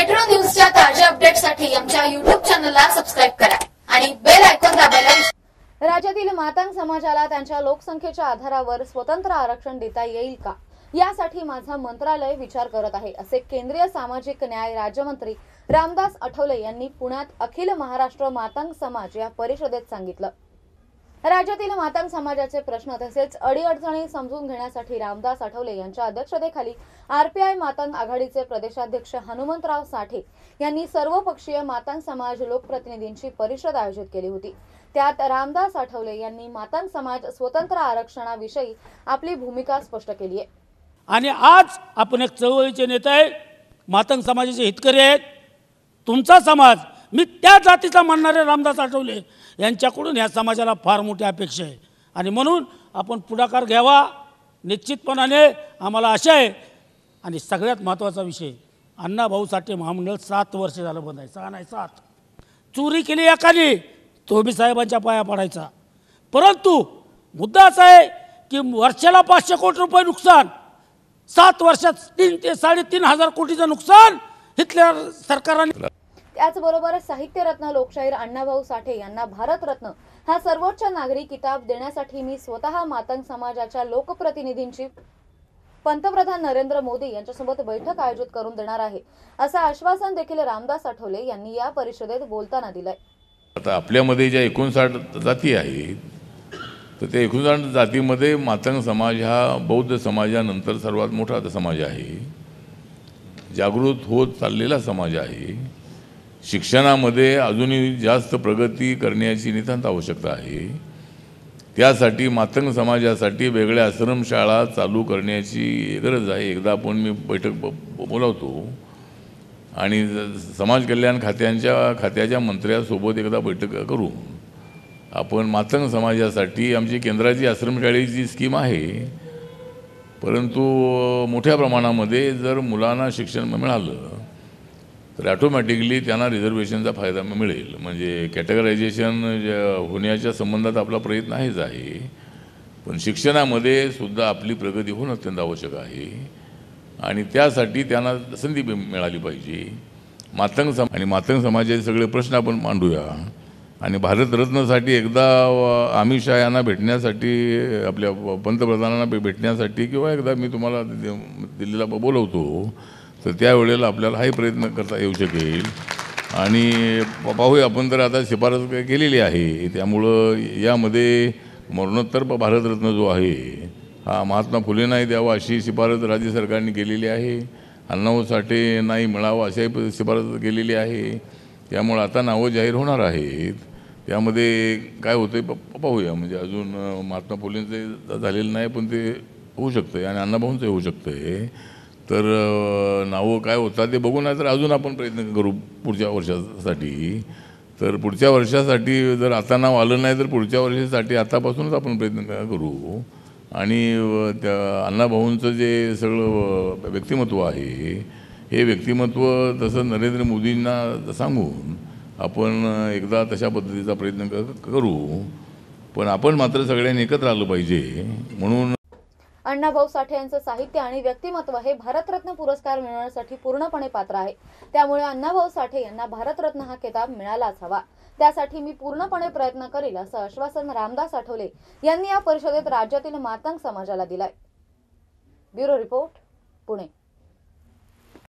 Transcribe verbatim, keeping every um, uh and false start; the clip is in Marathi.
मेट्रो न्यूजच्या ताज्या अपडेट्ससाठी आमच्या यूट्यूब चॅनलला सबस्क्राइब करा आणि बेल आयकॉन दाबायला विसरू नका। राज्यातील मातंग समाजाला त्यांच्या लोकसंख्येच्या आधारावर स्वतंत्र आरक्षण देता येईल का, यासाठी माझा मंत्रालय विचार करत आहे, असे केंद्रीय सामाजिक न्याय राज्यमंत्री रामदास आठवले यांनी पुण्यात अखिल महाराष्ट्र मातंग समाज या परिषदेत सांगितलं। राज्यातील मातंग समाजाचे प्रश्न तसेच अडीअडचणी समजून घेण्यासाठी रामदास आठवले यांच्या अध्यक्षतेखाली आरपीआय मातंग आघाडीचे प्रदेशाध्यक्ष हनुमंतराव साठे यांनी सर्वपक्षीय मातंग समाज लोकप्रतिनिधींची परिषद आयोजित केली होती। त्यात रामदास आठवले यांनी मातंग समाज स्वतंत्र आरक्षणाविषयी आपली भूमिका स्पष्ट केली आहे। आणि आज आपण एक चळवळीचे नेते आहे, मातंग समाजाचे हितकरी आहेत। तुमचा समाज, मी त्या जातीचा मानणारे रामदास आठवले यांच्याकडून या समाजाला फार मोठी अपेक्षा आहे आणि म्हणून आपण पुढाकार घ्यावा निश्चितपणाने आम्हाला आशा आहे। आणि सगळ्यात महत्त्वाचा विषय, अण्णाभाऊ साठे महामंडळ सात वर्ष झालं बंद आहे, सहा नाही सात। चोरी केली एकाने, तो बी साहेबांच्या पाया पडायचा। परंतु मुद्दा असा आहे की वर्षाला पाचशे कोटी रुपये नुकसान, सात वर्षात तीन ते साडेतीन हजार कोटीचं नुकसान इथल्या सरकारने। त्याचबरोबर साहित्यरत्न लोकशाहीर अण्णाभाऊ साठे यांना भारतरत्न हा सर्वोच्च नागरी किताब देण्यासाठी मी स्वतः मातंग समाजाच्या लोकप्रतिनिधींची पंतप्रधान नरेंद्र मोदी यांच्यासोबत बैठक आयोजित करून देणार आहे, असं आश्वासन देखील रामदास आठवले यांनी या परिषदेत बोलताना दिलंय। आता आपल्यामध्ये ज्या एकोणसाठ जाती आहेत, तर त्या एकोणसाठ जातीमध्ये मातंग समाज हा बौद्ध समाजानंतर सर्वात मोठा समाज आहे, जागृत होत चाललेला समाज आहे। शिक्षणामध्ये अजूनही जास्त प्रगती करण्याची नितांत आवश्यकता आहे। त्यासाठी मातंग समाजासाठी वेगळ्या आश्रमशाळा चालू करण्याची गरज आहे। एकदा आपण मी बैठक बोलावतो आणि समाज कल्याण खात्यांच्या खात्याच्या मंत्र्यासोबत एकदा बैठक करू। आपण मातंग समाजासाठी आमची केंद्राची आश्रमशाळेची स्कीम आहे, परंतु मोठ्या प्रमाणामध्ये जर मुलांना शिक्षण मिळालं तर ऑटोमॅटिकली त्यांना रिझर्वेशनचा फायदा मिळेल। म्हणजे कॅटेगरायझेशन होण्याच्या संबंधात आपला प्रयत्न आहेच आहे, पण शिक्षणामध्ये सुद्धा आपली प्रगती होणं अत्यंत आवश्यक आहे आणि त्यासाठी त्यांना संधी मिळाली पाहिजे। मातंग सम आणि मातंग समाजाचे सगळे प्रश्न आपण मांडूया आणि भारतरत्नसाठी एकदा अमित शहा यांना भेटण्यासाठी, आपल्या पंतप्रधानांना भेटण्यासाठी किंवा एकदा मी तुम्हाला दिल्लीला बोलवतो, तर त्यावेळेला आपल्याला हाही प्रयत्न करता येऊ शकेल। आणि पाहूया, आपण तर आता शिफारस केलेली आहे, त्यामुळं यामध्ये मरणोत्तर भारतरत्न जो आहे हा महात्मा फुलेंनाही द्यावा अशी शिफारस राज्य सरकारने केलेली आहे। अण्णाभाऊ साठे नाही मिळावा अशाही शिफारस केलेली आहे। त्यामुळं आता नावं जाहीर होणार आहेत, त्यामध्ये काय होतं आहे पाहूया। म्हणजे अजून महात्मा फुलेंचं झालेलं नाही, पण ते होऊ शकतं आहे आणि अण्णाभाऊंचं होऊ शकतं आहे। तर नावं काय होतात ते बघून, नाही तर अजून आपण प्रयत्न करू पुढच्या वर्षासाठी। तर पुढच्या वर्षासाठी जर आता नाव आलं नाही तर पुढच्या वर्षासाठी आतापासूनच आपण प्रयत्न करू। आणि त्या अण्णाभाऊंचं जे सगळं व्यक्तिमत्व आहे, हे व्यक्तिमत्व तसं नरेंद्र मोदींना सांगून आपण एकदा तशा पद्धतीचा प्रयत्न करू, पण आपण मात्र सगळ्यांनी एकत्र आलं पाहिजे। म्हणून अण्णाभाऊ साठे यांचं साहित्य आणि व्यक्तिमत्व हे भारतरत्न पुरस्कार मिळवण्यासाठी पूर्णपणे पात्र आहे। त्यामुळे अण्णाभाऊ साठे यांना भारतरत्न हा किताब मिळालाच हवा, त्यासाठी मी पूर्णपणे प्रयत्न करेल, असं आश्वासन रामदास आठवले यांनी या परिषदेत राज्यातील मातंग समाजाला दिलंय। Bureau report, Pune.